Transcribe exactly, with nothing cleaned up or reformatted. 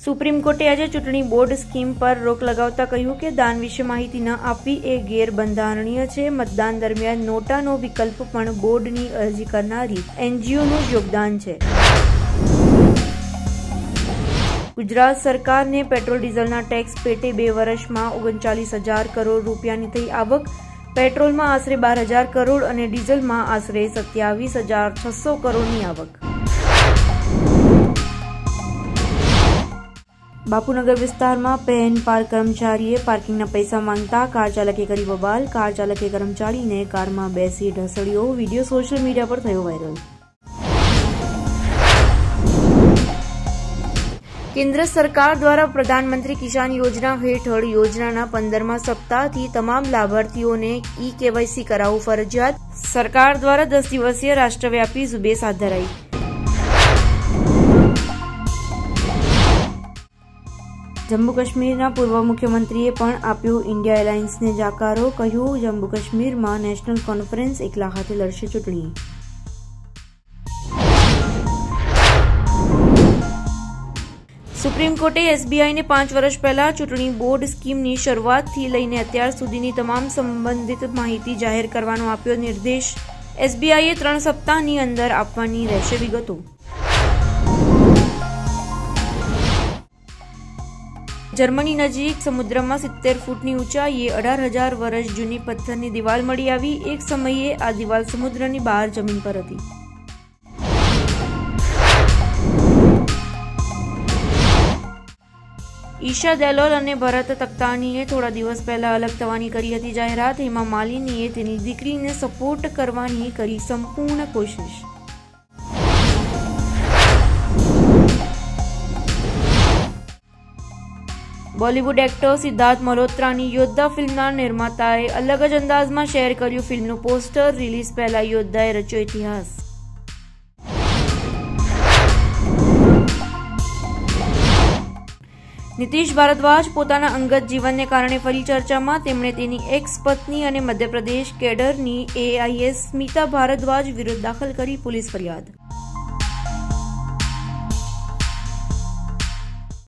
Supreme કોર્ટે આજે ચૂંટણી બોર્ડ સ્કીમ પર રોક લગાવતા કહ્યું કે દાન વિશે માહિતી ન આપવી એ ગેરબંધારણીય છે. મતદાન દરમિયાન નોટાનો વિકલ્પ પણ બોર્ડની અરજી કરનારી એનજીઓનું યોગદાન છે. ગુજરાત સરકારને પેટ્રોલ ડીઝલના ટેક્સ પેટે બે વર્ષમાં ઓગણચાલીસ હજાર કરોડ રૂપિયાની થઈ આવક. પેટ્રોલમાં આશરે બાર હજાર કરોડ અને ડીઝલમાં આશરે સત્યાવીસ હજાર છસો કરોડની આવક. બાપુનગર વિસ્તારમાં પેન પાર્ક કર્મચારીએ પાર્કિંગના પૈસા માંગતા કાર ચાલકે કરી બબાલ. કાર ચાલકે કર્મચારીને કારમાં બેસી ઢસડ્યો. વિડીયો સોશિયલ મીડિયા પર થયો વાયરલ. કેન્દ્ર સરકાર દ્વારા પ્રધાનમંત્રી કિસાન યોજના હેઠળ યોજનાના પંદરમા સપ્તાહથી તમામ લાભાર્થીઓને ઈ કેવાયસી કરાવવું ફરજિયાત. સરકાર દ્વારા દસ દિવસીય રાષ્ટ્રવ્યાપી ઝુંબેશ હાથ ધરાઈ. જમ્મુ કાશ્મીરના પૂર્વ મુખ્યમંત્રીએ પણ આપ્યો ઇન્ડિયા એલાયન્સને જાકારો. કહ્યું, જમ્મુ કાશ્મીરમાં નેશનલ કોન્ફરન્સ એકલા હાથે લડશે ચૂંટણી. સુપ્રીમ કોર્ટે એસબીઆઈને પાંચ વર્ષ પહેલા ચૂંટણી બોર્ડ સ્કીમની શરૂઆતથી લઈને અત્યાર સુધીની તમામ સંબંધિત માહિતી જાહેર કરવાનો આપ્યો નિર્દેશ. એસબીઆઈએ ત્રણ સપ્તાહની અંદર આપવાની રહેશે વિગતો. જર્મની નજીક સમુદ્રમાં સિત્તેર ફૂટની ઊંચાઈએ અઢાર હજાર વર્ષ જૂની પથ્થરની દિવાલ મળી આવી. એક સમયે આ દિવાલ સમુદ્રની બહાર જમીન પર હતી. ઈશા દેલોલ અને ભરત તખ્તાનીએ થોડા દિવસ પહેલા અલગ થવાની કરી હતી જાહેરાત. હેમા માલિનીએ તેની દીકરીને સપોર્ટ કરવાની કરી સંપૂર્ણ કોશિશ. બોલિવૂડ એક્ટર સિદ્ધાર્થ મલ્હોત્રાની યોદ્ધા ફિલ્મના નિર્માતાએ અલગ જ અંદાજમાં શેર કર્યું ફિલ્મનું પોસ્ટર. રિલીઝ પહેલા યોદ્ધાએ રચ્યો ઇતિહાસ. નીતિશ ભારદ્વાજ પોતાના અંગત જીવનને કારણે ફરી ચર્ચામાં. તેમણે તેની એક્સ પત્ની અને મધ્યપ્રદેશ કેડરની એઆઈએસ સ્મિતા ભારદ્વાજ વિરુદ્ધ દાખલ કરી પોલીસ ફરિયાદ.